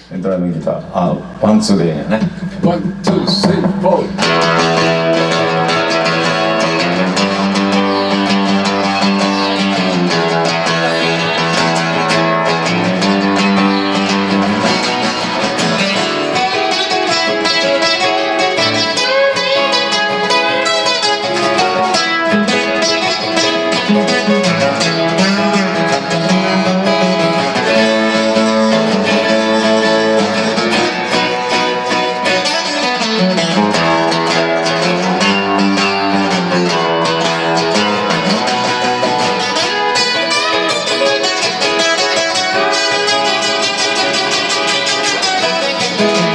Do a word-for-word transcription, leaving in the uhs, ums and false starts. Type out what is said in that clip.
ドラムギター、あ、ワンツーでいいんやね。 ワン、ツー、スリー、フォー。 Thank